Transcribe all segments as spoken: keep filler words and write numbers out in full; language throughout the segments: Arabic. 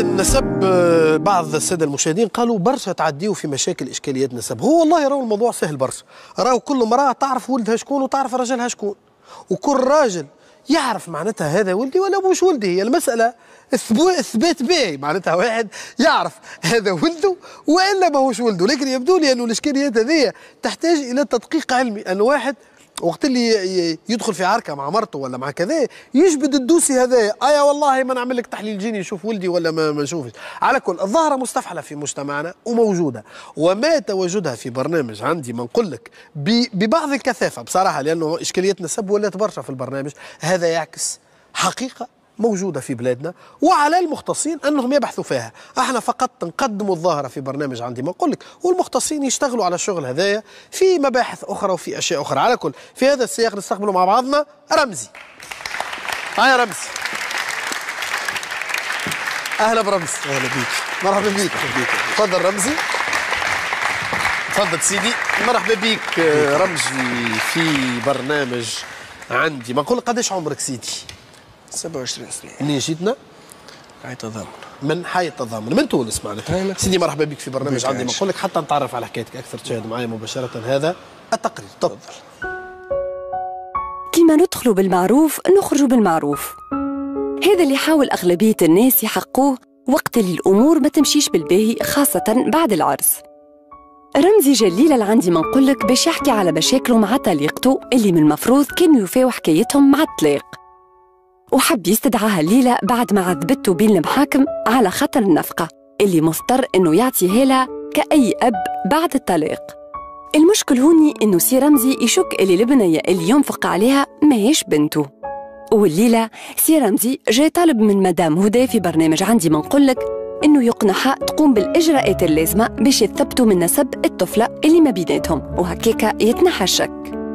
النسب بعض الساده المشاهدين قالوا برشا تعديوا في مشاكل اشكاليات نسب. هو والله راهو الموضوع سهل برشا، راهو كل امراه تعرف ولدها شكون وتعرف راجلها شكون، وكل راجل يعرف معناتها هذا ولدي ولا مش ولدي. هي المساله اثبات باهي، معناتها واحد يعرف هذا ولده والا ماهوش ولده. لكن يبدو لي انه الاشكاليات هذه تحتاج الى تدقيق علمي، ان واحد وقت اللي يدخل في عركه مع مرته ولا مع كذا يجبد الدوسي هذايا، ايا والله ما نعمل لك تحليل جيني نشوف ولدي ولا ما نشوفش. على كل الظاهره مستفحله في مجتمعنا وموجوده، وما تواجدها في برنامج عندي ما نقول لك ببعض الكثافه بصراحه، لانه اشكاليات نسب ولات برشا في البرنامج، هذا يعكس حقيقه موجوده في بلادنا وعلى المختصين انهم يبحثوا فيها. احنا فقط نقدموا الظاهره في برنامج عندي ما نقول لك، والمختصين يشتغلوا على الشغل هذايا في مباحث اخرى وفي اشياء اخرى. على كل في هذا السياق نستقبلوا مع بعضنا رمزي. هاي رمزي، اهلا برمزي. اهلا بيك. مرحبا بيك. تفضل رمزي. تفضل سيدي. مرحبا بيك رمزي في برنامج عندي ما نقول. قداش عمرك سيدي؟ سبعة وعشرين سنة. منين جيتنا؟ حي التضامن. من حي التضامن، من تونس معناتها. سيدي مرحبا بك في برنامج عندي ما نقول لك، حتى نتعرف على حكايتك اكثر. تشاهد معي مباشرة هذا التقرير. تفضل. كيما ندخلوا بالمعروف نخرجوا بالمعروف، هذا اللي حاول أغلبية الناس يحققوه وقت اللي الأمور ما تمشيش بالباهي، خاصة بعد العرس. رمزي جليلة اللي عندي ما نقول لك باش يحكي على مشاكله مع طليقته اللي من المفروض كانوا يوفاو حكايتهم مع الطلاق، وحب يستدعاها الليلة بعد ما عذبته بين المحاكم على خطر النفقة اللي مضطر إنه يعطيها لها كأي أب بعد الطلاق. المشكل هوني إنه سي رمزي يشك اللي البنية اللي ينفق عليها ماهيش بنته، والليلة سي رمزي جاي طالب من مدام هدى في برنامج عندي ما نقولك إنه يقنعها تقوم بالإجراءات اللازمة باش يثبتوا من نسب الطفلة اللي ما بيناتهم، وهكاكا يتنحى الشك.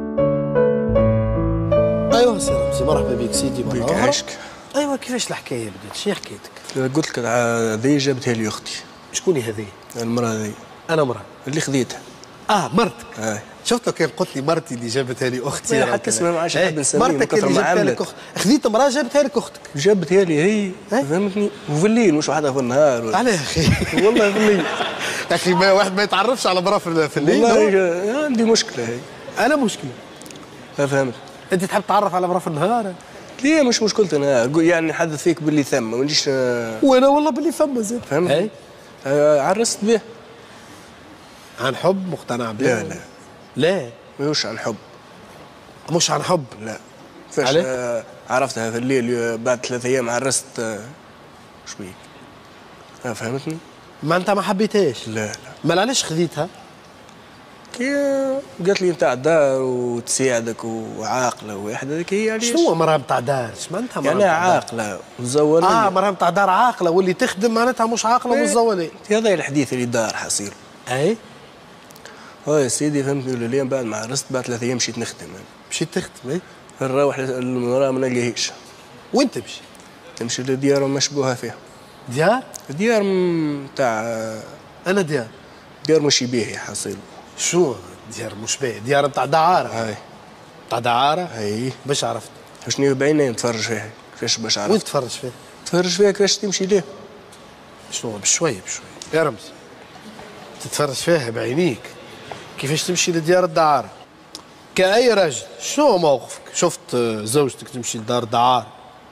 ايوه سي رمزي مرحبا بك سيدي. بيك عايشك. ايوه كيفاش الحكايه بدات؟ شنو حكايتك؟ قلت لك هذه جابتها لي اختي. شكون هذه؟ المراه هذه. انا مراه اللي خذيتها. اه مرتك. اي شفت كان قلت لي مرتي اللي جابتها لي اختي. حتى اسمها ما عادش حد نسميه. مرتك اللي جابتها لك اختك. خذيت مراه جابتها لك اختك. جابتها لي هي. فهمتني؟ وفي الليل مش وحدها في النهار. علاه يا اخي؟ والله في الليل. يا اخي ما واحد ما يتعرفش على مراه في الليل. والله عندي مشكله هي. انا مشكله. فهمت. انت تحب تعرف على مراه في النهار؟ ليه مش مشكلتي انا، يعني نحدث فيك باللي ثم ما نجيش. وانا والله باللي ثم زين. فهمت؟ آه عرست به. عن حب مقتنع به؟ لا لا لا مش عن حب. مش عن حب؟ لا. فاش آه عرفتها في الليل بعد ثلاث ايام عرست آه شوي. آه فهمتني؟ ما انت ما حبيتهاش؟ لا لا. ما علاش خذيتها؟ كي قالت لي نتاع دار وتساعدك وعاقله واحده هذيك هي. علاش؟ شنو مراه نتاع دار؟ اش معناتها مراه يعني عاقله مزولة؟ اه مراه نتاع دار عاقله واللي تخدم معناتها مش عاقله ومزولة. هذا الحديث اللي دار حصير. اي اه يا سيدي فهمتني. اليوم بعد ما عرست بعد ثلاث ايام مشيت نخدم. مشيت تخدم؟ اي نروح المراه ما نلقاهيش. وين تمشي؟ تمشي لديار مشبوهه فيها. ديار؟ ديار نتاع انا ديار ديار مش باهي حصيل. شو ديار مش باهي؟ ديار نتاع دعاره. هاي نتاع دعاره؟ اي باش عرفت؟ شنو بعيني نتفرج فيها كيفاش باش عرفت. وين تتفرج فيها؟ تتفرج فيها كيفاش تمشي ليه. شنو بشويه بشويه يا رمز تتفرج فيها بعينيك كيفاش تمشي لديار الدعاره كأي راجل. شنو موقفك؟ شفت زوجتك تمشي لدار دعاره؟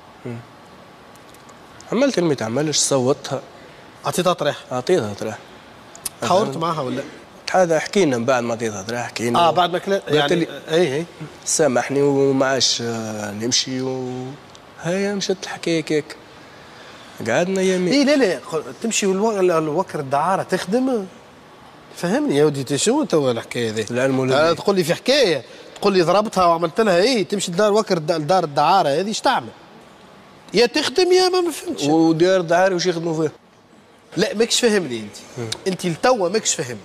عملت اللي ما تعملش، صوتها. اعطيتها طريح؟ اعطيتها طريح. تحاورت معها ولا؟ هذا حكينا من بعد ما اعطيتها طريح حكينا. اه بعد ما كلا يعني لي... اي اي سامحني وما عادش نمشي و هيا مشت الحكايه كيك. قعدنا يمين. اي لا لا تمشي الوكر الدعاره تخدم. فهمني يا ودي شنو توا الحكايه هذه؟ العلم آه تقول لي في حكايه تقول لي ضربتها وعملت لها ايه تمشي لدار وكر دار الدعاره هذه ايش تعمل؟ يا تخدم يا ما ما فهمتش. وديار الدعاره وش يخدموا فيها؟ لا ماكش فاهمني انت. انت لتوا ماكش فاهمني.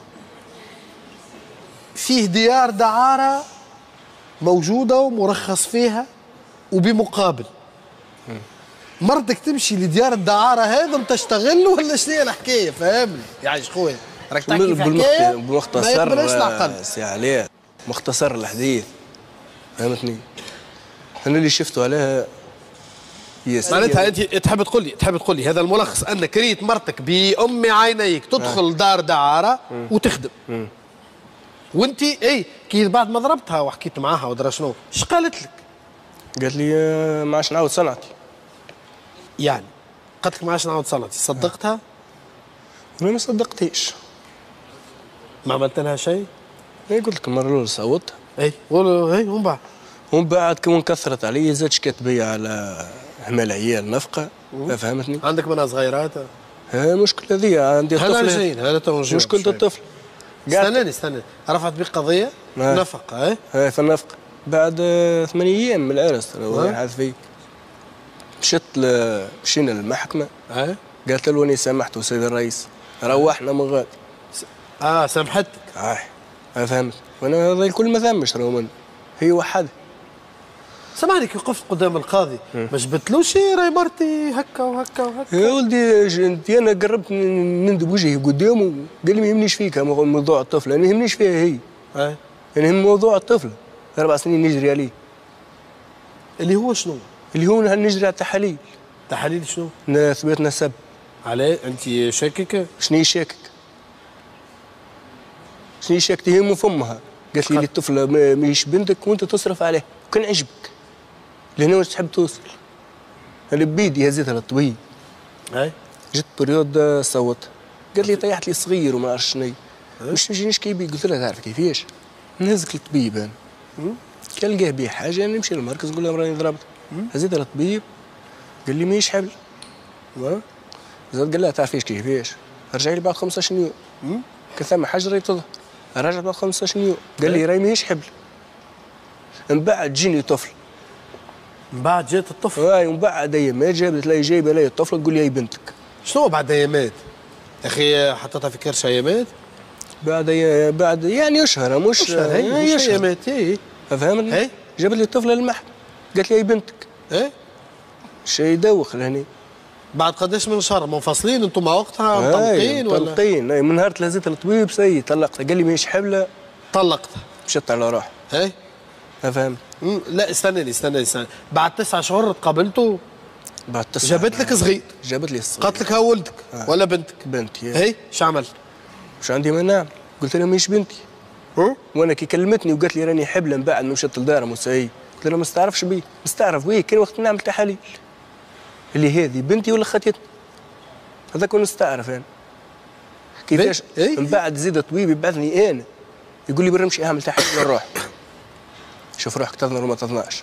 فيه ديار دعاره موجوده ومرخص فيها وبمقابل. مرتك تمشي لديار الدعاره هذا تشتغل ولا شنو هي الحكايه؟ فهمني يا عايش خويا راك تحكي في حكايه بمختصر سي عليه مختصر الحديث. فهمتني؟ انا اللي شفته عليها ياسر. معناتها انت تحب تقول لي تحب تقول لي هذا الملخص انك ريت مرتك بام عينيك تدخل آه. دار دعاره مم. وتخدم مم. وانت اي كي بعد ما ضربتها وحكيت معاها ودرا شنو ايش قالت لك؟ قالت لي آه ما عادش نعاود صنعتي. يعني قالت لك ما عادش نعاود صنعتي صدقتها؟ انا ما صدقتيش. ما عملت لها شيء؟ اي قلت لك المره الاولى صوتها. اي قولوا اي ومن بعد ومن بعد كون كثرت علي زاد شكات بيا على همال عيال نفقه. فهمتني؟ عندك منها صغيرات؟ ها مشكلة هذه عندي طفل. هلا جايين هلا تو مشكلة الطفل. استناني استناني رفعت بك قضية نفقة اي؟ اي في النفقة بعد ثمان ايام من العرس الله حاث فيك. مشيت مشينا للمحكمة. اي؟ قالت له اني سامحته سيد الرئيس روحنا من غادي. اه سامحتك؟ اي فهمت وانا هذا الكل ما ثمش راهو من هي وحدها. سامحني كي وقفت قدام القاضي ما جبتلوش راهي مرتي هكا وهكا وهكا؟ يا ولدي انت انا قربت نندب وجهي قدامه قال لي ما يهمنيش فيك موضوع الطفل انا ما يهمنيش فيها هي. اي انا يهم موضوع الطفل اربع سنين نجري عليه. اللي هو شنو؟ اللي هو نجري على التحاليل. تحاليل شنو؟ اثبات نسب. عليه انت شاكك؟ شنو شاكك؟ شنو شاكك هي من فمها قالت لي الطفله ماهيش بنتك وانت تصرف عليه وكان عجبك. لهنا واش تحب توصل؟ انا بيدي هزيتها للطبيب. اي جت بريود صوت قالت لي طيحت لي صغير وما نعرفش شنو مش نجي نشكي بيه قلت لها تعرف كيفاش؟ نهزك للطبيب انا كان لقاه بيه حاجه نمشي للمركز نقول له راني ضربت هزيتها للطبيب قال لي ماهيش حبل. زاد قال لها تعرفيش كيفاش؟ رجع لي بعد خمسطاش يوم كان ثم حاجه راهي تظهر رجع بعد خمسطاش يوم قال لي راهي ماهيش حبل. من بعد جيني طفل. من بعد جات الطفل؟ اي ومن بعد ايامات جابت لي جايبه لي الطفله تقول لي هي بنتك. شنو بعد ايامات؟ يا اخي حطيتها في كرش ايامات؟ بعد بعد يعني اشهر مش اشهر هي مش ايامات اي فهمتني؟ اي جابت لي الطفله للمحكمه قالت لي هي بنتك. اي شيء يدوخ لهني. بعد قداش من شهر منفصلين انتم مع وقتها مطلقين ولا؟ مطلقين اي من نهار لهزيت الطبيب سي طلقتها قال لي ماهيش حبله طلقتها مشيت على روحي. اي فهمت؟ لا استناني استناني استناني بعد تسعة شهور تقابلتوا؟ بعد تسعة جابت لك صغير؟ جابت لي الصغير. قالت لك ها ولدك آه. ولا بنتك؟ بنتي. اي ايش عملت؟ مش عندي ما نعمل قلت لها ماهيش بنتي. أه؟ وانا كي كلمتني وقالت لي راني حبله من بعد ما مشيت لدارها مساي قلت لها ما استعرفش بيه مستعرف بيه كان وقت نعمل تحاليل اللي هذه بنتي ولا خطيتني هذا كون نستعرف انا كيفاش. من بعد زيد الطبيب يبعثني انا يقول لي برا نمشي اعمل تحاليل نروح شوف روحك تظنر وما تظنرش.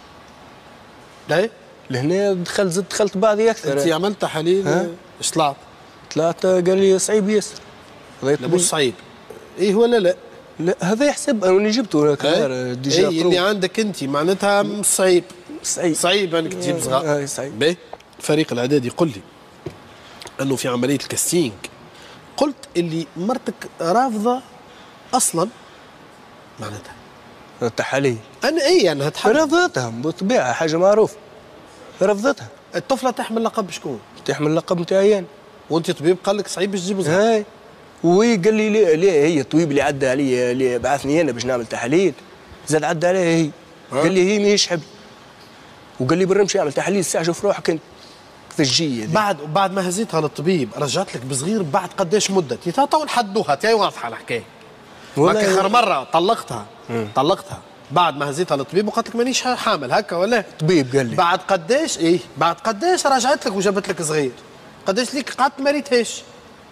اي لهنا دخلت زدت دخلت بعضي اكثر. انت عملت تحاليل ايش طلعت؟ طلعت قال لي صعيب ياسر. لا مش صعيب. ايه ولا لا؟ لا هذا يحسب انا جبته كبار ديجا. اي اللي عندك انت معناتها مش صعيب. صعيب صعيب انك تجيب صغار. اي صعيب. باهي الفريق الاعدادي يقول لي انه في عمليه الكاستينج قلت اللي مرتك رافضه اصلا معناتها التحاليل. انا اي انا هتحمل. رفضتها بالطبيعه حاجه معروفه. رفضتها. الطفله تحمل لقب شكون؟ تحمل لقب نتاعي انا. وانت طبيب قال لك صعيب باش تجيب صغار. هاي وهي قال لي ليه ليه هي الطبيب اللي عدى علي اللي بعثني انا باش نعمل تحاليل زاد عدى عليها هي. قال لي هي ماهيش حبل وقال لي برا نمشي اعمل تحاليل الساعه شوف روحك انت كيفاش جي. بعد بعد ما هزيتها للطبيب رجعت لك بصغير بعد قداش مده؟ تي تو نحدوها تي واضحه الحكايه. اخر مره طلقتها مم. طلقتها بعد ما هزيتها للطبيب وقالت لك مانيش حامل هكا ولا؟ الطبيب قال لي بعد قداش ايه بعد قداش رجعت لك وجابت لك صغير؟ قداش ليك قعدت ما ريتهاش؟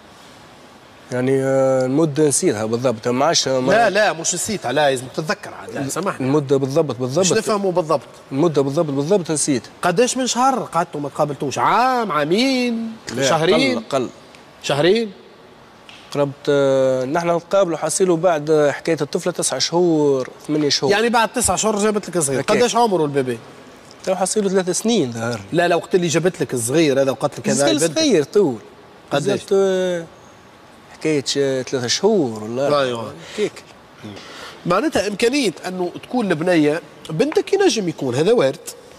يعني المده نسيتها بالضبط ما عادش ما لا لا مش نسيتها لا لازم تتذكر عاد لا سامحني. المده بالضبط بالضبط مش نفهموا بالضبط. المده بالضبط بالضبط نسيت. قداش من شهر قعدتوا ما تقابلتوش؟ عام عامين شهرين؟ قل قل شهرين؟ قربت نحن نتقابلوا حصيلوا بعد حكايه الطفله تسعة شهور ثمانية شهور. يعني بعد تسعة شهور جابت لك صغير. قداش عمره البيبي؟ تو حصيلوا ثلاث سنين ظهر. لا لا وقت اللي جابت لك الصغير هذا وقت لك هذا البنت صغير طول. قداش؟ حكايه ثلاثة شهور ولا ايوه كيك. معناتها امكانيه انه تكون البنيه بنتك ينجم يكون هذا وارد.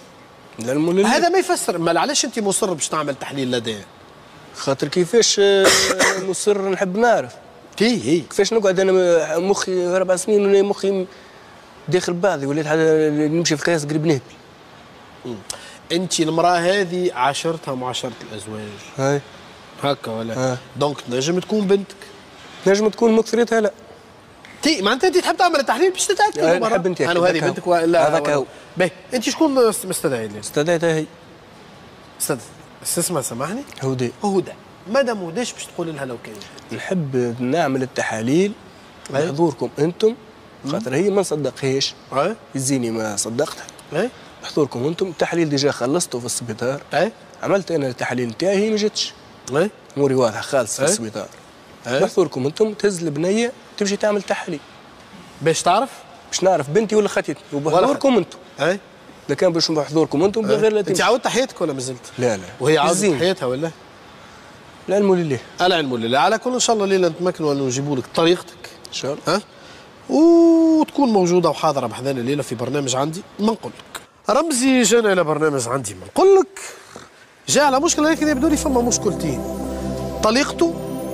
هذا ما يفسر ما علاش انت مصر باش تعمل تحليل لديه؟ خاطر كيفاش مصر نحب نعرف. كي هي كيفاش نقعد انا مخي اربع سنين وانا مخي داخل بعضي وليت نمشي في قياس قريب نهبل. انت المراه هذه عاشرتها معاشره الازواج هاي هكا ولا؟ آه. دونك تنجم تكون بنتك. نجم تكون مكثرتها لا. تي معناتها انت تحب تعمل التحليل باش تتاكد. أنا نحب نتأكد. انا هذه بنتك ولا هذاك هو. باهي انت شكون مستدعي لي؟ استدعيتها هي. استاذ اسمها سامحني؟ هدى. هدى. مادام هداش باش تقول لها لو كان نحب نعمل التحاليل بحضوركم انتم خاطر هي ما نصدقهاش. اي يزيني ما صدقتها. اي بحضوركم انتم التحليل ديجا خلصته في السبيطار. اي عملت انا التحاليل نتاعي هي ما جاتش. اي اموري واضحه خالص في السبيطار. بحضوركم انتم تهز البنيه تمشي تعمل تحاليل. باش تعرف؟ باش نعرف بنتي ولا خطيتني وبحضوركم انتم. اي اذا كان باش بحضوركم انتم بغير لا تمشي. انت عاودت حياتك ولا مازلت؟ لا لا. وهي عاودت حياتها ولا؟ العلم لله. العلم لله. على كل ان شاء الله ليله نتمكنوا انه نجيبوا لك طريقتك ان شاء الله. ها؟ وتكون موجوده وحاضره بحذانا الليله في برنامج عندي ما نقول لك. رمزي جانا الى برنامج عندي ما نقول لك. جاء على مشكله لكن يبدو لي فما مشكلتين. طليقته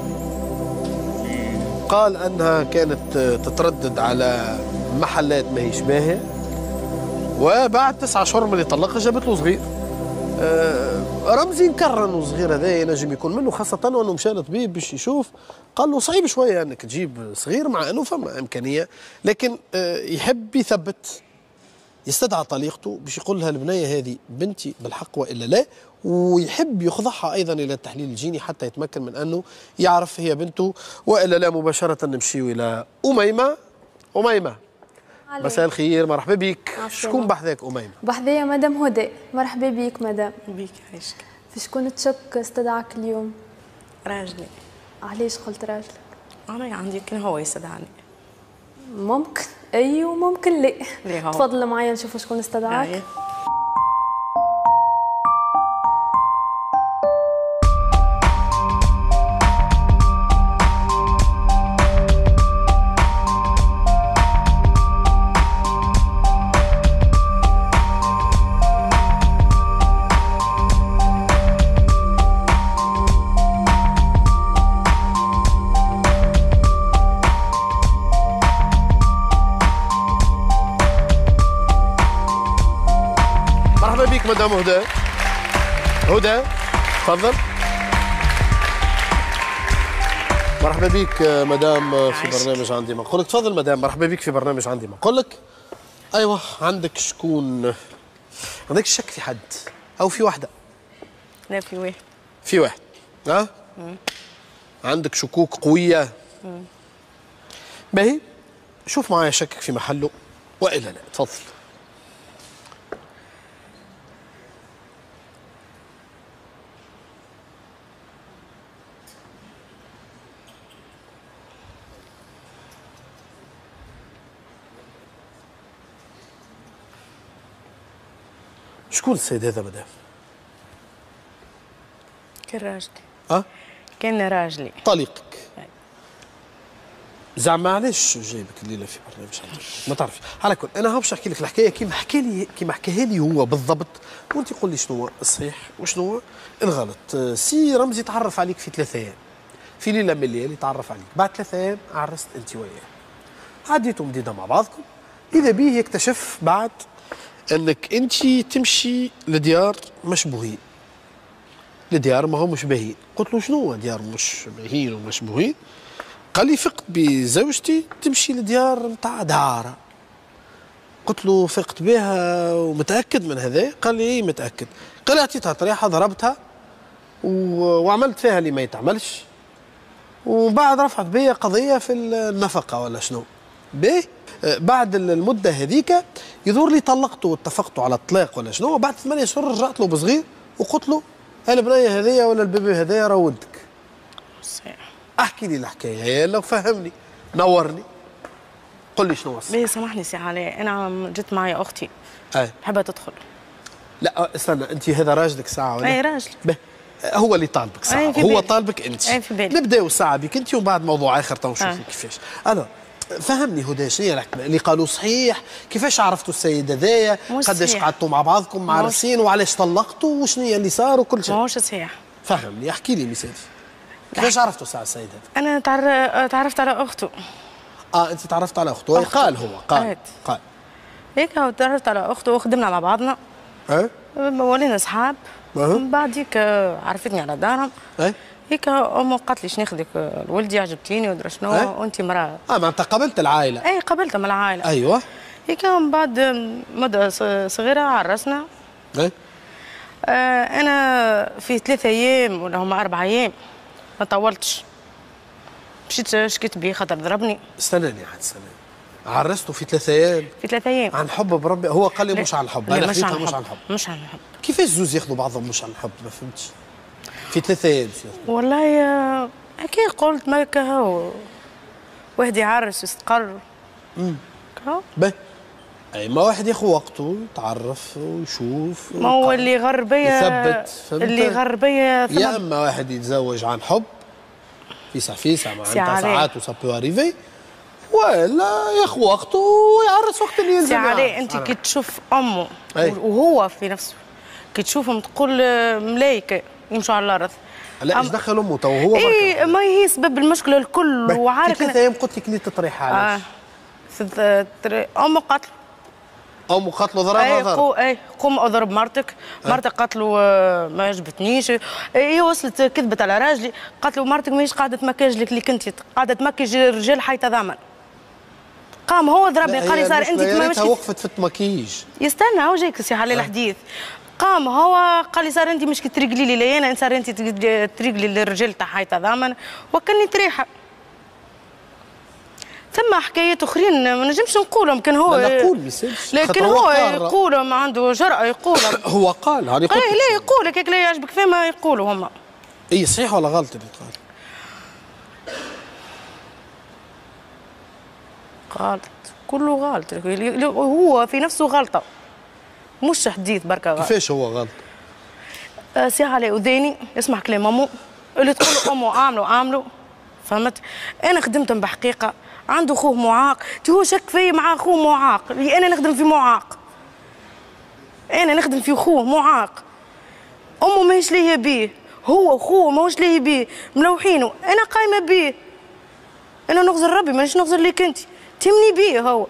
قال انها كانت تتردد على محلات ماهيش باهيه، وبعد تسعة اشهر من اللي طلقها جابت له صغير. آه رمزي نكرر انه الصغير هذا ينجم يكون منه، خاصه انه مشى لطبيب باش يشوف، قال له صعيب شويه انك تجيب صغير مع انه فما امكانيه، لكن آه يحب يثبت. يستدعى طليقته باش يقول لها البنيه هذه بنتي بالحق والا لا، ويحب يخضعها ايضا الى التحليل الجيني حتى يتمكن من انه يعرف هي بنته والا لا. مباشره نمشيو الى اميمه. اميمه مساء الخير، مرحبا بك. شكون بحذاك اميمه؟ بحذايا مدام هدى. مرحبا بك مدام. بيك عايشك. في شكون تشك استدعاك اليوم؟ راجلي. علاش قلت راجلك؟ انا عندي كان هو يستدعاني. ممكن اي وممكن لا. ليه هو؟ تفضل معايا نشوف شكون استدعاك. آه. مدام هدى. هدى تفضل. مرحبا بك مدام في برنامج عندي ما نقول لك. تفضل مدام. مرحبا بك في برنامج عندي ما نقول لك. ايوه عندك شكون؟ عندك شك في حد او في واحده؟ لا في واحد. في واحد. ها؟ أه؟ عندك شكوك قويه؟ امم باهي شوف معايا شكك في محله والا لا. تفضل. شكون السيد هذا مدام؟ كان راجلي. اه؟ كان راجلي. طليقك. زعما علاش جايبك الليله في برنامج عندك؟ ما تعرفش. على كل انا باش نحكي لك الحكايه كيما حكى لي كيما حكاها لي هو بالضبط، وانت قول لي شنو هو الصحيح وشنو هو الغلط. سي رمزي تعرف عليك في ثلاثة ايام. في ليله من الليالي تعرف عليك، بعد ثلاثة ايام عرست انت وياه. عديتوا مديده مع بعضكم، اذا به يكتشف بعد انك انت تمشي لديار مشبوهين. لديار ما هو مش باهيين. قلت له شنو هو ديار مش باهيين ومشبوهين؟ قال لي فقت بزوجتي تمشي لديار نتاع دعاره. قلت له فقت بها ومتاكد من هذا؟ قال لي ايه متاكد. قال لي اعطيتها طريحه ضربتها و... وعملت فيها اللي ما يتعملش، وبعد رفعت بيا قضيه في النفقه ولا شنو. باهي بعد المده هذيك يدور لي طلقته واتفقتوا على الطلاق ولا شنو، وبعد ثمانية اشهر رجعت له بصغير وقلت له البنيه هذيا ولا البيبي هذايا راه ولدك. صحيح. احكي لي الحكايه هي لو فهمني نورني قل لي شنو باهي سامحني سي علاء، انا جت معايا اختي. اي حابه تدخل. لا استنى، انت هذا راجلك ساعه ولا؟ اي راجلي. به هو اللي طالبك ساعه، هو بالي. طالبك انت. اي في بالي. نبداو ساعه بك انت وبعد موضوع اخر تو نشوفوا كيفاش. انا فهمني هدى شنو هي اللي قالوا صحيح؟ كيفاش عرفتوا السيد هذايا؟ قداش قعدتوا مع بعضكم معرسين وعلاش طلقتوا وشنو هي اللي صار وكل شيء؟ ماهوش صحيح. فهمني احكي لي مثالي. كيفاش عرفتوا ساعه السيد هذا؟ انا تعر... تعرفت على اخته. اه انت تعرفت على اخته؟ قال هو قال آه. قال هيك هو تعرفت على اخته وخدمنا مع بعضنا. اه ولينا صحاب. أها. من بعد هيك عرفتني على دارهم. اي هيك امه قالت لي ناخذك لولدي عجبتيني ودرا شنو أي. وانت مراه. اه معناتها قابلت العائله. اي قبلتها من العائله. ايوه. هيك من بعد مده صغيره عرسنا. اي آه انا في ثلاثة ايام ولا هما اربع ايام ما طولتش مشيت شكيت بيه خاطر ضربني. استناني عاد استناني. عرسته في ثلاثة ايام في ثلاثة ايام عن حب بربي. هو قال لي مش عن حب. لا انا مش عن خديتها حب. مش عن حب. مش عن حب. كيفاش زوز ياخذوا بعضهم مش عن حب؟ ما فهمتش. في ثلاثة ايام والله آه، هكي قلت ما كهو واحد يعرس يستقر. امم كهو باهي. اي ما واحد ياخذ وقته يتعرف ويشوف ما هو اللي غر بيا يثبت. فهمت؟ اللي غر بيا يا اما واحد يتزوج عن حب فيسع فيسع معناتها ساعات وسا بو اريفي، ولا ياخذ وقته ويعرس وقت اللي يلزم. سي علي يعرس. انت كي تشوف امه أي. وهو في نفسه كي تشوفهم تقول آه، ملايكه يمشوا على الارض. لا ايش دخل امه تو هو اي بركة. ما هي سبب المشكله الكل باهي. وعارف في ثلاثة ايام قلت لك ليه تطريحها علاش؟ اه في تر- امه قتل. امه قتله ضربها اي ضرب. قو اي قوم اضرب مرتك. مرتك قالت له آه، ما عجبتنيش. هي وصلت كذبت على راجلي قالت له مرتك ماهيش قاعده تمكج لك اللي كنتي قاعده تمكج الرجال حيت ضامن. قام هو ضربني قال لي صار انت ما مش وقفت في التمكيج. يستنى هو جايك سي علي الحديث. قام هو قال لي صار انت مش كي تريقلي لي لي انا صار انت تريقلي للرجال تاع حيت ضامن وكاني تريحه. ثم حكايات اخرين ما نجمش نقولهم كان هو لا نقول ما يصيرش. لكن خاطر هو قال. يقولهم عنده جرأة يقولهم. هو قال هاني قلت اي لا يقولك هيك لا يعجبك فيما يقولوا هما. اي صحيح ولا غلط اللي قال؟ غلط كله غلط هو في نفسه غلطة مش حديث بركة غلط. كيفاش هو غلط؟ آه سي علي أذاني يسمع كلام أمه اللي تقول أمه عاملوا عاملوا فهمت؟ أنا خدمتهم بحقيقة عنده خوه معاق تي هو شك فيا مع خوه معاق اللي أنا نخدم في معاق أنا نخدم في خوه معاق أمه ماهيش ليا بيه هو خوه ماهوش ليا بيه ملوحينه أنا قايمة بيه أنا نغزر ربي مانيش نغزر ليك أنت تمني بيه هو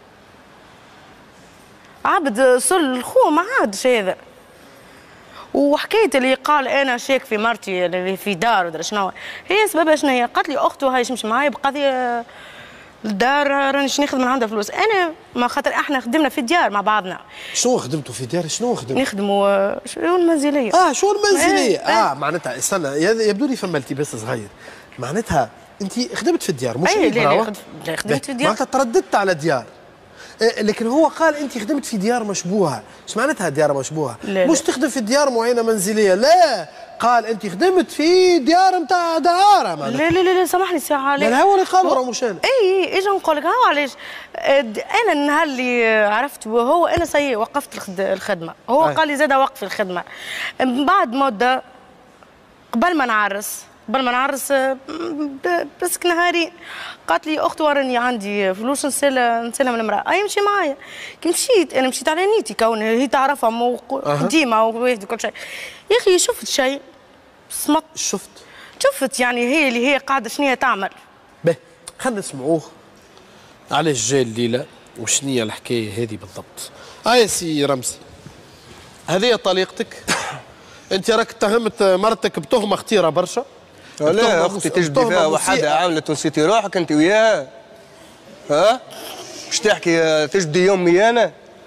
عبد صل خوه ما عادش هذا. وحكايه اللي قال انا شاك في مرتي اللي في دار ودرا شنو هي سببها شنو هي؟ قالت لي اخته هاي تمشي معايا بقضيه الدار رانيش ناخذ من عندها فلوس. انا ما خاطر احنا خدمنا في الديار مع بعضنا. شنو خدمتوا في ديار؟ شنو خدمتوا؟ نخدموا شنو المنزليه. اه شو المنزليه؟ اه, آه معناتها استنى يبدو لي فما التباس صغير. معناتها انت خدمت في الديار مش اي لا براوة؟ لا خدمت في الديار. معناتها ترددت على ديار. لكن هو قال انت خدمت في ديار مشبوهه، ايش معناتها ديار مشبوهه؟ لا مش لا. تخدم في ديار معينه منزليه، لا قال انت خدمت في ديار نتاع دعاره معناتها. لا لا لا سامحني سي علي. لا هو اللي قال راه مش انا. اي اجا نقول لك هو علاش انا النهار اللي عرفت هو انا سي وقفت الخدمه هو أي. قال لي زاد وقف الخدمه من بعد مده قبل ما نعرس قبل ما نعرس بس نهارين قالت لي اختي وراني عندي فلوس نسال نسالها من المراه اي مشي معايا كي مشيت انا مشيت على نيتي كون هي تعرفها قديمه وواحد وكل شيء يا اخي شفت شيء صمت شفت شفت يعني هي اللي هي قاعده شنو هي تعمل. به خلينا نسمعوه علاش جاي الليله وشنية الحكايه هذه بالضبط. اه يا سي رمزي هذه طليقتك انت راك اتهمت مرتك بتهمه خطيره برشا. لا اختي تجدي فيها وحده عامله ونسيتي روحك انت وياها. ها مش تحكي تجدي يومي انا؟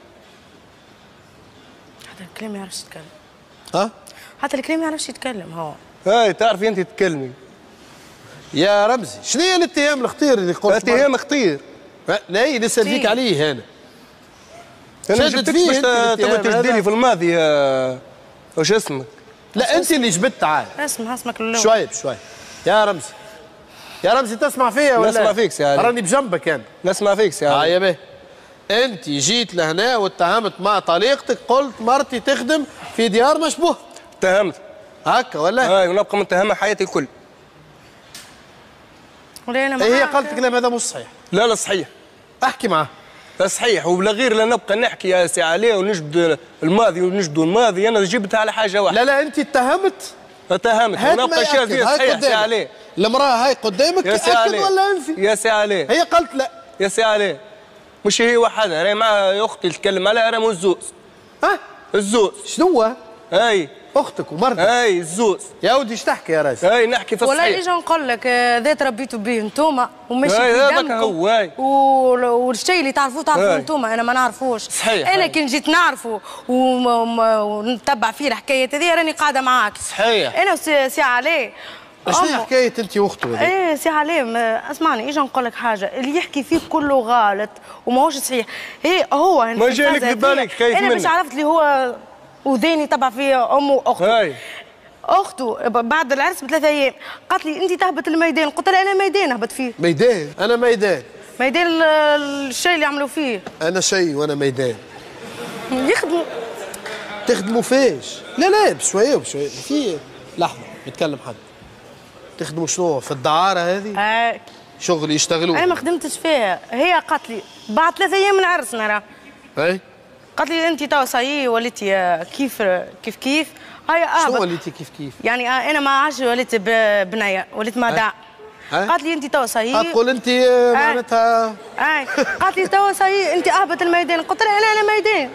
هذا الكلام ما يعرفش يتكلم. ها حتى الكلام ما يعرفش يتكلم هو. هاي تعرفي انت تتكلمي. يا رمزي شنو هي الاتهام الخطير اللي قلت؟ اتهام خطير. لا نسال فيك عليه انا. انا ما جبتكش باش تبغي تجدي لي في الماضي واش اسمك؟ لا انت اللي جبت عاد. اسمع اسمك الاول. شوي بشوي. يا رمزي يا رمزي تسمع فيا ولا؟ نسمع فيك سي علي. راني بجنبك انا. نسمع فيك سي علي. اه يا باهي. انت جيت لهنا واتهمت مع طليقتك قلت مرتي تخدم في ديار مشبوه. اتهمت. هكا ولا؟ هاي ونبقى متهمه حياتي الكل. ولا انا هي قالت الكلام هذا مش صحيح. لا لا صحيح. احكي معاه. صحيح وبلا غير لا نبقى نحكي يا سي علي ونجبد الماضي ونجبدوا الماضي انا جبتها على حاجه واحده. لا لا انت اتهمت. اتهمت ونبقى شافي صحيح سي علي. المراه هاي قدامك يا سي علي ولا انفي؟ يا سي علي هي قالت لا. يا سي علي مش هي وحدها راهي مع اختي اللي تتكلم عليها راهي مزوز. ها؟ الزوز. شنو؟ اي اختك ومرتك. اي الزوز. يا ودي ايش تحكي يا راجل؟ اي نحكي في الصحيح. ولا اجي نقول لك ذات ربيتوا به انتوما وماشي اي في هذاك دمكم هو، اي. وال- والشيء اللي تعرفوه تعرفوه اي. انتوما، انا ما نعرفوش. صحيح. انا اي. كي جيت نعرفه وم- وم- ونتبع فيه الحكايه هذه راني قاعده معاك. صحيح. انا وسي سي علي. شنو أمه. حكايه انت واخته هذه؟ ايه سي علي ما- اسمعني اجي نقول لك حاجه، اللي يحكي فيه كله غلط وماهوش صحيح. هي هو ما جالك الفازة ببالك هذية. خايف انا منك. مش عرفت اللي هو وذاني تبع فيه امه واخته. اي اخته بعد العرس بثلاث ايام قالت لي انت تهبط الميدان، قلت لها انا ميدان هبط فيه. ميدان، انا ميدان. ميدان ال- الشيء اللي عملوا فيه انا شيء وانا ميدان. يخدموا. تخدموا فيش؟ لا لا بشويه وبشويه. في لحظه بيتكلم حد. تخدموا شنو في الدعاره هذه؟ آه. شغل يشتغلوه. انا ما خدمتش فيها، هي قالت لي بعد ثلاث ايام من عرسنا راه اي قالت لي انت توا صايي وليتي آه، كيف كيف كيف هاي اه شنو بت- وليتي كيف كيف؟ يعني آه انا ما عادش وليت ب- بنيه وليت مدع. أي. قالت لي انت توا صايي. تقول انت معناتها اي قالت لي توا صايي انت اهبط الميدان، قلت لها انا انا ميدان.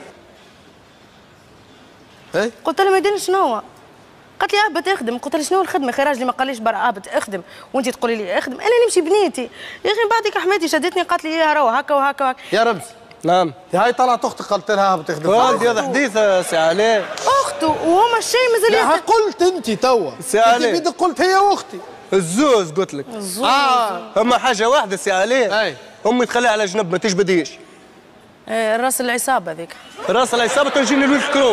اي قلت لها ميدان شنو؟ قالت لي اهبط اخدم، قلت لها شنو الخدمه؟ خير راجلي ما قاليش برا اهبط اخدم وانت تقولي لي اخدم، انا نمشي بنيتي. يا اخي بعدك حماتي شدتني قالت لي يا راهو هكا وهكا وهكا. يا رمز. نعم. هاي طلعت اختك قالت لها بتخدم. والدي هذا حديث سي علي. اخته وهما الشيء مازال لا يخدم. قلت انت توا. سي علي. انت بيدك قلت هي واختي. الزوز قلت لك. اه اما حاجه واحده سي علي. اي. امي تخليها على جنب ما تجبديش. آه، راس العصابه ذيك. راس العصابه تنجيني الولد كروم.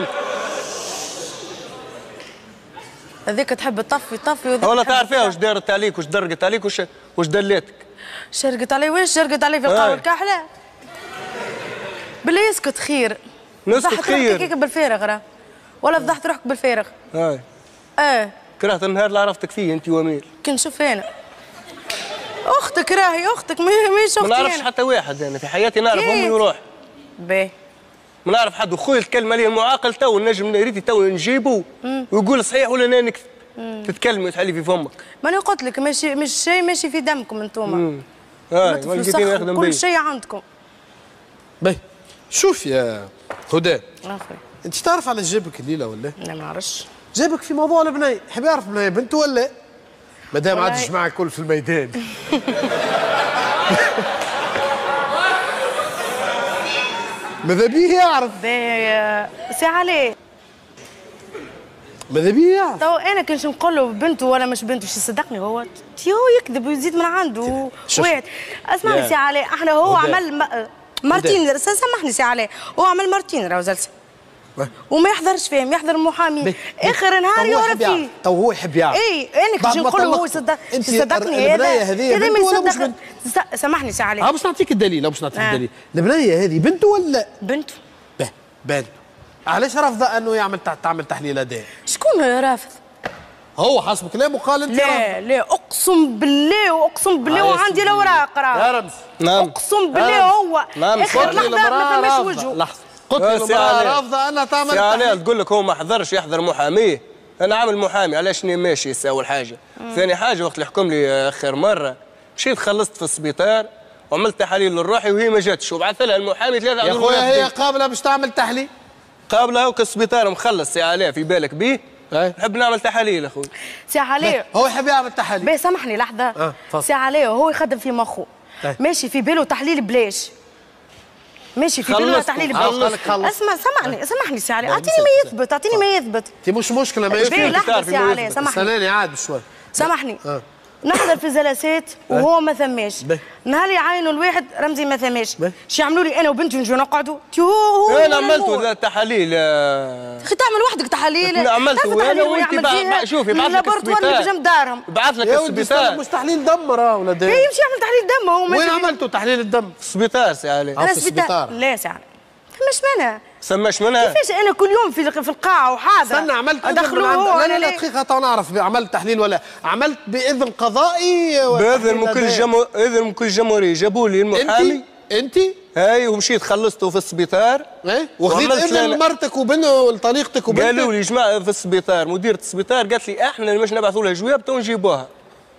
هذيك تحب تطفي طفي وذيك ولا تحب تعرفيها تطفي. واش دارت عليك واش درقت عليك واش واش دليتك. شرقت علي وين شرقت علي في القهوه آي. الكحله؟ بالله يسكت خير. نسكت فضحت خير. روحك هيك بالفارغ راه ولا فضحت روحك بالفارغ؟ هاي اه كرهت النهار اللي عرفتك فيه انت وامير. كي نشوف انا اختك راهي اختك ماهيش ما اختي نعرفش أنا. حتى واحد انا في حياتي نعرف كيف؟ امي وروح. باهي ما نعرف حد وخويا الكلمه لي المعاقل تو نجم ريتي تو نجيبه ويقول صحيح ولا انا نكذب. تتكلمي وتحلي في فمك. ماني قلت لك ماشي مش شيء ماشي في دمكم انتوما. هاي ما ما لقيتيني نخدم كل بيه. شيء عندكم. باهي شوف يا هدى، اخوي انت تعرف على جابك الليله ولا؟ انا ما نعرفش. جابك في موضوع البنية، حب يعرف بنية بنته ولا؟ ما دام عاد والله. الجماعه الكل في الميدان. ماذا بيه يعرف؟ باهي سي علي ماذا بيه يعرف؟ تو انا كنش نقول له بنته ولا مش بنته شو يصدقني هو تي هو يكذب ويزيد من عنده شوف. واحد. اسمعني يا. سي علي احنا هو هدى. عمل م- مرتين سامحني سي علي هو عمل مرتين راهو جلسه واه. وما يحضرش فيهم يحضر المحامي بيه. اخر نهار تو هو يعرف يحب يعرف. فيه. تو هو يحب يعرف. اي انا بعد كنت ما نقول له هو طلقته. يصدق انت يصدقني البنية هذا هذه كذا بنته ما ولا مش يصدق. بنت؟ س- سامحني سي علي اه باش نعطيك الدليل، اه باش نعطيك آه. الدليل. البنية هذه بنته ولا؟ بنته. به بنته. علاش رافضه انه يعمل تع- تعمل تحليل اداء؟ شكون رافض؟ هو حسب كلامه قال انت لا لا اقسم بالله واقسم بالله آه يا وعندي سيدي. الاوراق يا راه رمز. نعم. اقسم بالله آه. هو نعم. اخر قلت لي لحظه ما المرأة فماش رافضة. وجهه. لحظة قلت يا لي سي المرأة علي. رافضة انها تعمل سي علي تحليل. تقول لك هو ما حضرش يحضر محاميه. انا عامل محامي علاش ني ماشي يسا اول حاجه. ثاني حاجه وقت اللي حكم لي اخر مره مشيت خلصت في السبيطار وعملت تحاليل للروحي وهي ما جاتش وبعث لها المحامي ثلاثه يا عدول خويا هي منافقين. قابلة باش تعمل تحليل. قابله هوك السبيطار مخلص سي علي في بالك بيه. أي. نحب نعمل تحاليل اخوي. سي علي هو يحب يعمل تحاليل. باهي سامحني لحظه آه، تفضل. سي علي هو يخدم في مخه أي. ماشي في باله تحليل بلاش ماشي في باله خلصت. تحليل خلص. بلاش قالك خلص. اسمع سامحني سامحني سي علي اعطيني ما يثبت اعطيني ما يثبت انت مش مشكلة ما باهي يفهم. لحظه تعرفي سي ما علي يثبت. سامحني سناني عاد بشوي. سامحني آه. نحضر في جلسات وهو ما ثماش باهي. نهار اللي يعينوا الواحد رمزي ما ثماش باهي. شو يعملوا لي انا وبنتي نجوا نقعدوا تي هو هو انا ولا عملت هو؟ ذا التحاليل آه، اخي تعمل وحدك تحاليل لا، عملت تعرف وانا التحاليل وانت يعمل بع- فيها شوف يبعث لك اللابوراتوار اللي السبيطار. بجنب دارهم بعث لك يا ودي استنى، السبيطار. مش تحليل دم راه ولا ده؟ اي يمشي يعمل تحليل دم هو وين ماشي- عملتوا تحليل الدم؟ السبيطار سي علي. آه. في السبيطار. لا سي علي مش منها سماش منها. كيفاش انا كل يوم في في القاعه وحاضر استنى عملت إذن من ادخلوه عند- هو لا لا أنا لا ليه؟ دقيقة تو نعرف عملت تحليل ولا عملت بإذن قضائي ولا باذن تحليل من كل أداء؟ جمهور اذن من كل جمهوريه جابوا لي المحامي. انت انت هاي ومشيت خلصته في السبيطار. ايه وخذيت وعملت اذن لنا- لمرتك وبنه ولطليقتك وبنتك. قالوا لي جماعه في السبيطار مديره السبيطار قالت لي احنا اللي مش نبعثوا لها جواب تو نجيبوها.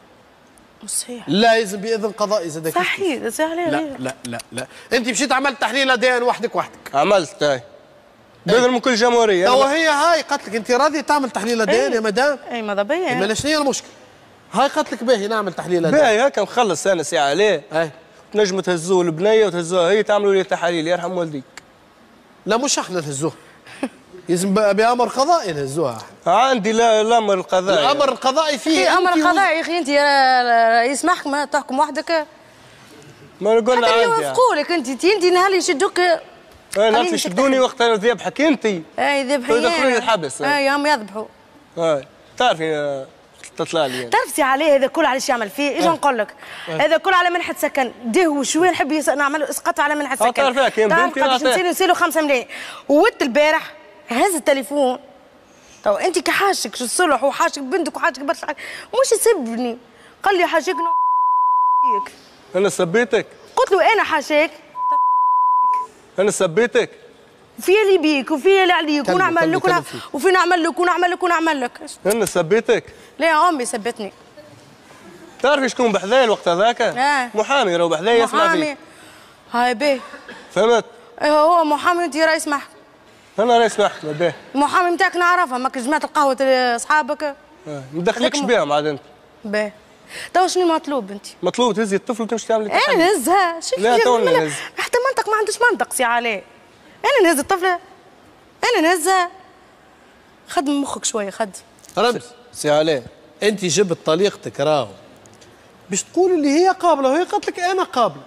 صحيح لا يلزم باذن قضائي زاد كيف كيف. صحيح سي علي لا غير. لا لا لا انت مشيت عملت تحليل ادان وحدك وحدك. عملت هاي. بدل من كل جمهوريه. توا هي هاي قالت لك انت راضيه تعمل تحليل ادين يا مدام؟ اي ماذا بيا. ما شنو هي المشكله؟ هاي قالت لك باهي نعمل تحليل ادين. باهي هكا مخلص انا ساعه عليه. اي تنجموا تهزوه البنيه وتهزوها هي تعملوا لي تحاليل يرحم والديك. لا مش احنا نهزوها. يلزم بامر قضائي نهزوها احنا. عندي لا الامر القضائي. الامر القضائي فيه في امر قضائي يا اخي انت رئيس محكمه تحكم وحدك. ما قلنا عندي عندي يوافقوا لك انت انت نهار يشدوك. انا نفسي يشدوني وقت انا ذبحك انت. اي ذبحي يدخلوني الحبس. اي هم يذبحوا. اي تعرفي تطلع لي يعني. تعرفي عليه هذا كل على ايش يعمل فيه؟ ايش نقول لك؟ هذا كل على منحة سكن، ده وشويه نحب نعمل اسقطه على منحة سكن. تعرفي كيف بنتي نعطيه نسيله خمسة ملايين، ووت البارح هز التليفون. تو انت كحاشك شو الصلح وحاشك بنتك وحاشك برشا حاجة، مش يسبني، قال لي حاشك انا سبيتك؟ قلت له انا حاشاك. انا سبيتك؟ في اللي بيك وفي اللي عليك ونعمل لك وفي نعمل لك ونعمل لك ونعمل لك. انا سبيتك؟ لا يا امي سبتني. تعرفي شكون بحذايا الوقت هذاك؟ اه محامي راهو بحذايا يسمع فيك. محامي هاي باهي. فهمت؟ ايه هو محامي وانت رئيس محكمة. انا رئيس محكمة باهي. المحامي نتاعك نعرفها ماك جماعة القهوة اصحابك. اه ما ندخلكش بهم عاد انت. باهي. تو شنو مطلوب انت؟ مطلوب تهزي الطفل وتمشي تعملي تحليل. انا نهزها شوف. لا تو نهز. حتى منطق ما عندوش منطق سي عليه. انا نهز الطفلة. انا نهزها. خدم مخك شوية خدم. رمز سي عليه انت جبت طليقتك راهو باش تقول اللي هي قابله وهي قالت لك انا قابله.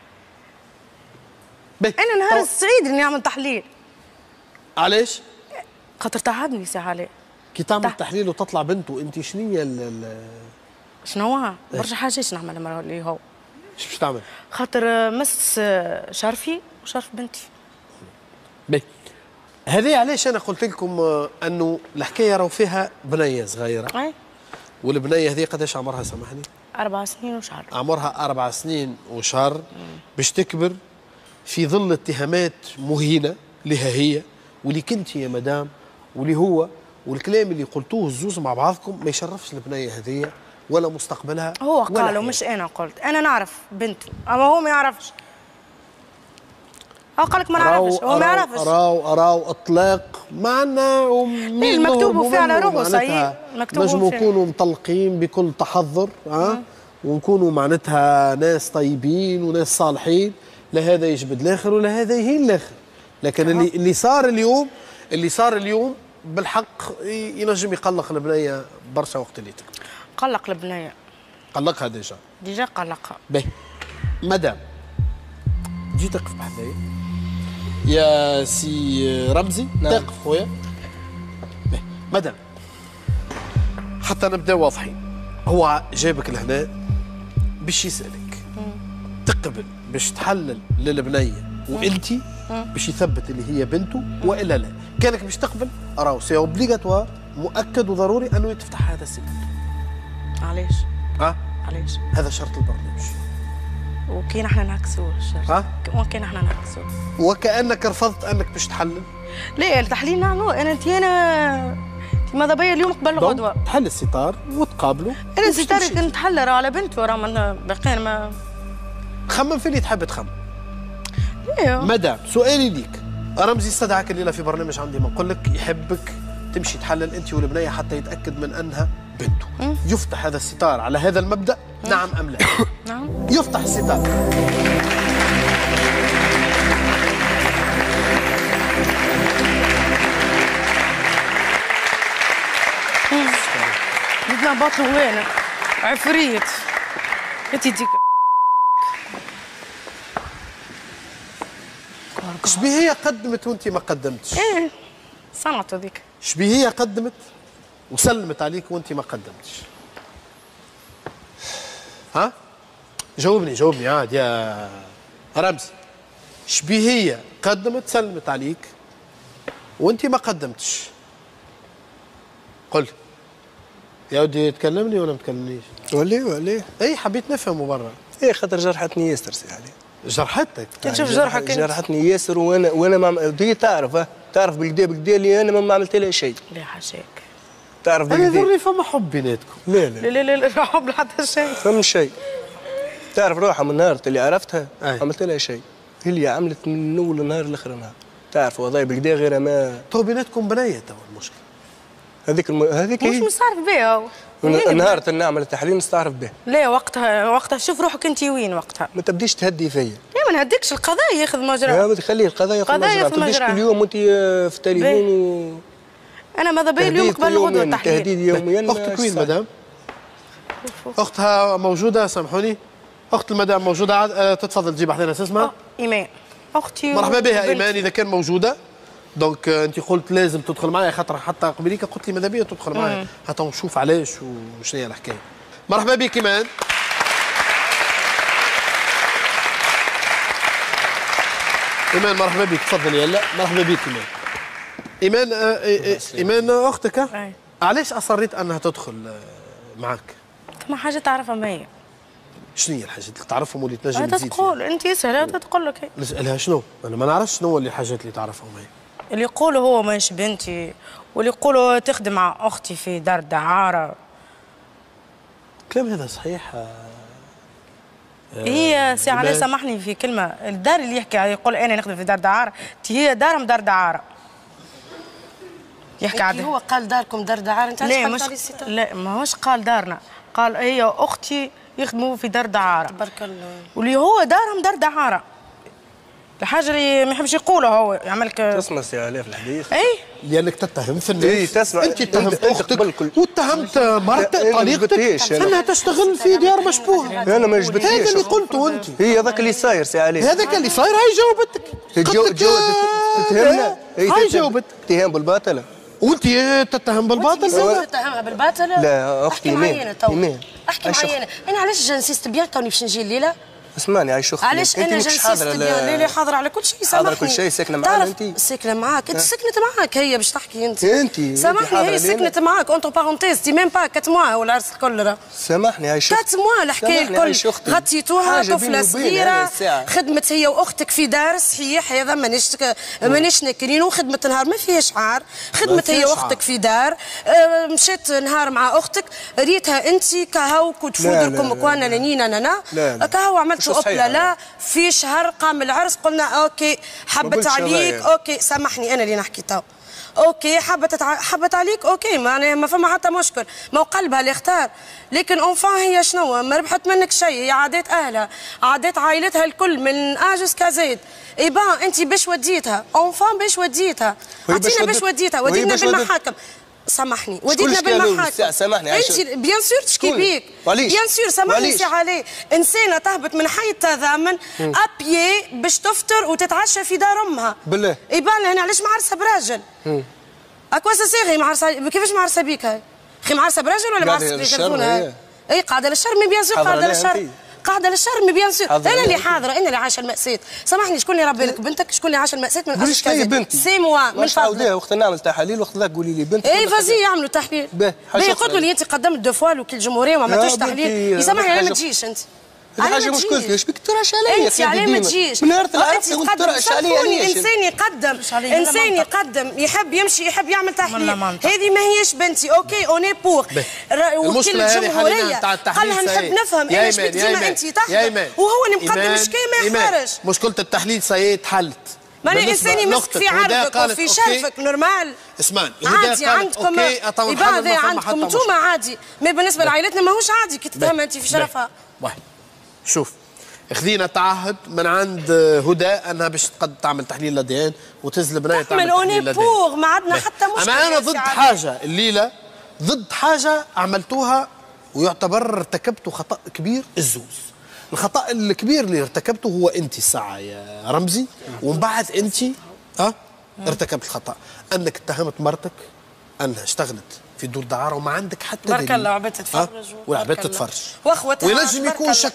انا نهار السعيد اني نعمل تحليل. علاش؟ خاطر تعبني سي عليه. كي تعمل تح... تحليل وتطلع بنته انت شنو هي ال شنو هو؟ برشا حاجات نعمل مرة اللي هو. ايش باش تعمل؟ خاطر مس شرفي وشرف بنتي. باهي هذه علاش انا قلت لكم انه الحكايه راهو فيها بنيه صغيره. اي والبنيه هذه قداش عمرها سامحني؟ أربع سنين وشهر. عمرها أربع سنين وشهر باش تكبر في ظل اتهامات مهينه لها هي واللي كنت يا مدام واللي هو والكلام اللي قلتوه الزوز مع بعضكم ما يشرفش البنيه هذه ولا مستقبلها. هو قالوا مش انا قلت، انا نعرف بنته اما هو ما يعرفش. هو قال لك ما نعرفش، هو ما يعرفش. راو راو اطلاق معنا المكتوب فيه على روحه صحيح. مكتوب نجموا نكونوا مطلقين بكل تحضر ها ونكونوا معناتها ناس طيبين وناس صالحين، لا هذا يجبد الاخر ولا هذا يهين الاخر. لكن اللي اللي صار اليوم اللي صار اليوم بالحق ينجم يقلق البنيه برشا وقت اللي تكبر. قلق البنيه. قلقها ديجا. ديجا قلقها. باهي مدام جي تقف بحذايا يا سي رمزي. نعم. تقف خويا. باهي مدام حتى نبدا واضحين، هو جابك لهنا باش يسالك تقبل باش تحلل للبنيه وانت باش يثبت اللي هي بنته والا لا. كانك باش تقبل راهو سي اوبليغاتوار مؤكد وضروري انه يتفتح هذا السجن. علاش؟ ها؟ علاش؟ هذا شرط البرنامج. وكي نحن نعكسوه الشرط. ها؟ وكي نحن نعكسوه. وكانك رفضت انك باش تحلل. لا التحليل نعملوه انا انت انا ماذا بيا اليوم قبل غدوه. تحل الستار وتقابلوا. انا الستار كنت نتحلل على بنته راه باقيين ما خمم في اللي تحب تخمم. ايوه مدام سؤالي ليك، رمزي استدعاك الليله في برنامج عندي ما نقول لك يحبك تمشي تحلل انت والبنيه حتى يتاكد من انها بنته. م? يفتح هذا الستار على هذا المبدا؟ م? نعم ام لا؟ نعم يفتح الستار. بدنا بطل وين؟ عفريت انت تجيك. شبيه هي قدمت وانت ما قدمتش؟ ايه صنعته ذيك. شبيه هي قدمت وسلمت عليك وانت ما قدمتش؟ ها؟ جاوبني جاوبني عاد يا رمزي. شبيه هي قدمت سلمت عليك وانت ما قدمتش؟ قل يا ودي تكلمني ولا ما تكلمنيش؟ ولي ولي اي حبيت نفهمه برا. ايه خاطر جرحتني ياسر سي علي. جرحتك؟ نشوف جرحك انت. جرحتني ياسر وانا وانا ما دي تعرف ها تعرف بالكدا بالكدا اللي انا ما عملت لها شيء. لا حاشاك. تعرف انا بالكدا. ذري فما حب بيناتكم. لا لا لا لا لا لا حب حتى شيء. فما شيء. تعرف روحها من نهار اللي عرفتها أي. عملت لها شيء. هي اللي عملت من اول نهار لاخر نهار. تعرف والله بالكدا غير ما تو بيناتكم بنيه تو المشكل. هذيك الم... هذيك مش مستعرف بها هو. نهار نعمل التحليل نستعرف به. لا وقتها وقتها شوف روحك انت وين وقتها. ما تبديش تهدي فيا. لا ما نهديكش، القضاء ياخذ مجراه. لا خليه القضاء ياخذ مجراه. ما تبديش كل يوم وانت في التليفون و... انا ماذا بيا اليوم قبل الغدوه التحليل. تهديد يوميا. اختك وين مدام؟ اختها موجوده سامحوني. اخت المدام موجوده عاد تتفضل تجيب احدنا اسمها؟ ايمان اختي. مرحبا بها ايمان اذا كان موجوده. دونك انت قلت لازم تدخل معي خاطر حتى قبليك قلت لي ماذا بيا تدخل معي حتى نشوف علاش وشنو هي الحكايه. مرحبا بك ايمان. ايمان مرحبا بك تفضلي يلا. مرحبا بك ايمان. ايمان آه ايمان اختك ها؟ علاش اصريت انها تدخل معك؟ ما حاجه تعرفها ما هي. شنو هي الحاجات اللي تعرفهم واللي تنجم تزيد فيها؟ تقول انت اسالها تقول لك. نسالها شنو؟ انا ما نعرفش شنو اللي الحاجات اللي تعرفهم هي. اللي يقولوا هو ماهيش بنتي، واللي يقولوا تخدم مع اختي في دار دعاره. الكلام هذا صحيح؟ آه هي سي علاء سامحني في كلمه، الدار اللي يحكي يقول انا نخدم في دار دعاره، هي دارهم دار دعاره. يحكي عاد هو قال داركم دار دعاره. انت لا مش لا ماهوش قال دارنا، قال هي اختي يخدموا في دار دعاره. تبارك الله. واللي هو دارهم دار دعاره. الحاجه اللي ما يحبش يقولها هو يعمل لك. تسمع سي علاء في الحديث. اي لانك تتهم في الناس. اي تسمع. انت اتهمت اختك واتهمت مرتك طليقتك انها تشتغل في ديار مشبوهه. انا ما جبتهاش. هذا اللي قلته انت. هي هذاك اللي صاير سي علاء. هذاك اللي صاير. هاي جاوبتك. جاوبتك تتهمنا. هاي جاوبتك. اتهام بالباطل. وانت تتهم بالباطل؟ تتهمها بالباطل؟ لا اختي ايمان. ايمان احكي معايا. انا علاش جنسيست بيان كوني باش نجي الليله؟ اسمعني عايش اختي. علاش انا جنسيست بيان؟ لا لا حاضره على كل شيء. سامحني. حاضره كل شيء. ساكنه معانا انت؟ ساكنه معاك. انت سكنت معاك هي باش تحكي انت. انت سامحني هي سكنت معاك اونتر بارونتيز تي ميم با أربعة موا هو العرس الكل. سامحني عايش أربعة موا الحكايه الكل غطيتوها. طفله صغيره خدمت هي واختك في دار صحيح. هذا مانيش مانيش ناكرين. وخدمت نهار ما فيهاش عار. خدمت هي واختك في دار. مشيت نهار مع اختك ريتها انت كهو كنت فودركم كوانا نانينا نانا كهو عملتوا اوبلا لا في شهر قام العرس قلنا اوكي حبت عليك اوكي. سامحني انا اللي نحكي تو. اوكي حبت حبت عليك اوكي معناها ما فما حتى مشكل. ما قلبها اللي اختار. لكن اونفان هي شنو ما ربحت منك شيء. هي عادات اهلها عادات عائلتها الكل من اجس كزيد. اي بان انت باش وديتها اونفان باش وديتها عطينا باش وديتها ودينا بالمحاكم. سامحني وديتنا بالمحاكم. سامحني انت بيان سور تشكي بيك. بيان سور سامحني سي علي. انسانه تهبط من حي التضامن ابيي باش تفطر وتتعشى في دار امها. بالله يبان لها علاش معرسه براجل. اكوا سيغي معرسه كيفاش معرسه بيك هاي؟ خي معرسه براجل ولا معرسه بتليفون هاي؟ اي قاعده للشر مي بيان سور قاعده للشر. قاعده للشر مي بيان سور. انا اللي حاضره انا اللي عايشه المأساة. سامحني شكون اللي ربي لك بنتك؟ شكون اللي عايشه المأساة من اصل كذا؟ بنتي سي موا من فضلك. وقت نعمل تحاليل وقت ذاك قولي لي بنتك. اي فازي يعملوا تحليل. باهي قلت له انت قدمت دو فوا وكيل الجمهوريه وما عملتوش تحليل. يسامحني على ما تجيش انت. حاجه مشكلتي واش بك تراش عليا؟ انت على ما تجيش. من نهار العرس وانت تراش عليا. انسان يقدم انسان يقدم يحب يمشي يحب يعمل تحليل. هذه ما هيش بنتي اوكي اوني بور. وكيل الجمهوريه قال لها نحب نفهم ايش بك ديما انت تحضر وهو اللي مقدم شكايه ما يحترش. مشكله التحليل سي تحلت. ماني انسان يمسك في عرضك وفي شرفك نورمال. اسمعني عادي عندكم يبان عندكم انتوما عادي. ما بالنسبه لعائلتنا ماهوش عادي كي تتهم انت في شرفها. واحد شوف خذينا تعهد من عند هدى انها باش تقد تعمل تحليل لدي ان وتنزل بنايه تعمل تحليل لدي ان. ما عندنا حتى مشكله. اما انا ضد حاجه الليله ضد حاجه عملتوها ويعتبر ارتكبتوا خطا كبير الزوز. الخطا الكبير اللي ارتكبته هو انت الساعه يا رمزي ومن بعد انت ها ارتكبت الخطا انك اتهمت مرتك انها اشتغلت في دور دعاره وما عندك حتى دليل. بارك الله وعبت تتفرج وعبت تتفرج واخوتها وينجم يكون شك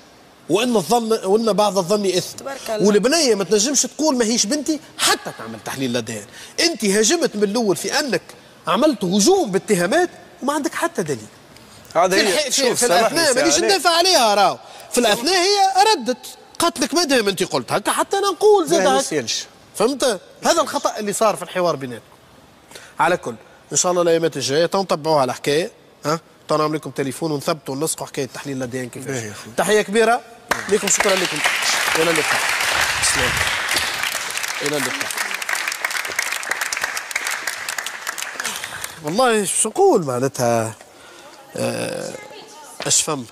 وان الظن وان بعض الظن اثم. والبنيه ما تنجمش تقول ماهيش بنتي حتى تعمل تحليل لدين. انت هاجمت من الاول في انك عملت هجوم باتهامات وما عندك حتى دليل. هذا هي في, في الاثناء مانيش ندافع عليها راهو في الاثناء هي ردت قالت لك ما دام انت قلت هكا حتى انا نقول زاد هكا. فهمت؟ هذا الخطا اللي صار في الحوار بيناتكم. على كل ان شاء الله الايامات الجايه تنطبعوا على حكايه ها تنعمل لكم تليفون ونثبتوا ونسقوا حكايه تحليل الدي ان كيفاش. تحيه كبيره لكم شكرا لكم. الى اللقاء. الى اللقاء. والله شو نقول معناتها آه، اش فما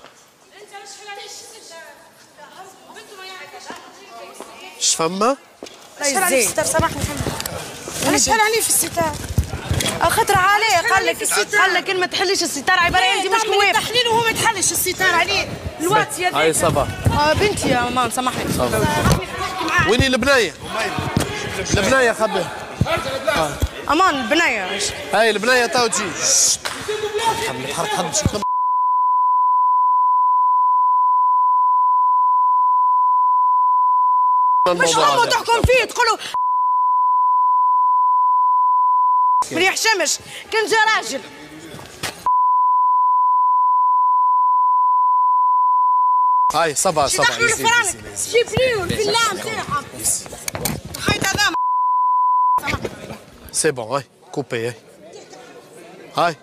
اش فما شحال عليك الستار سامحني انا شحال عليه في الستار خاطر عليه قال لك قال لك ما تحليش الستار عباره عندي مش كويس تحليل وهو ما يتحلش الستار عليه الواتس يا هاي صباح آه بنتي يا ماما سامحني ويني البنايه البنايه خبر امان البنايه هاي البنايه تو تجي تحرك حد شو مش امه تحكم فيه تقولوا مريح شمس كان جا راجل هاي صبا صبا دخلوا الفرانك جيب لي الفيلا نتاعهم حيد هذا سي بون هاي كوبي هاي هاي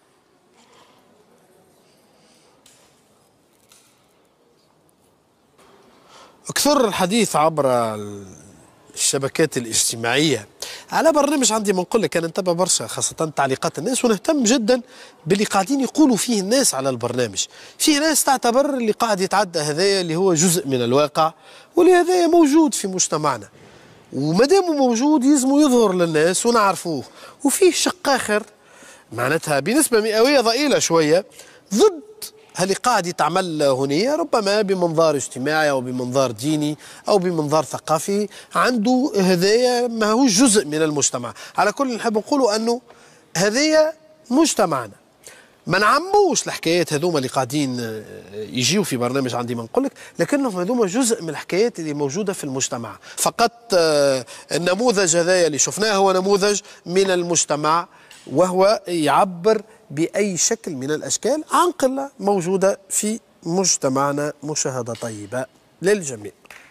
كثر الحديث عبر الشبكات الاجتماعية على برنامج عندي منقول لك أنا نتبع برشا خاصة تعليقات الناس ونهتم جدا باللي قاعدين يقولوا فيه الناس على البرنامج. فيه ناس تعتبر اللي قاعد يتعدى هذايا اللي هو جزء من الواقع واللي هذايا موجود في مجتمعنا ومادامه موجود يلزموا يظهر للناس ونعرفوه. وفيه شق آخر معناتها بنسبة مئوية ضئيلة شوية ضد اللي قاعد يتعمل هنا ربما بمنظار اجتماعي أو بمنظار ديني أو بمنظار ثقافي عنده هذايا ما هو جزء من المجتمع. على كل نحب نقولوا أنه هذايا مجتمعنا ما نعموش الحكايات هذوما اللي قاعدين يجيوا في برنامج عندي ما نقول لك لكنهم هذوما جزء من الحكايات اللي موجودة في المجتمع. فقط النموذج هذايا اللي شفناه هو نموذج من المجتمع وهو يعبر بأي شكل من الأشكال عن قلة موجودة في مجتمعنا. مشاهدة طيبة للجميع.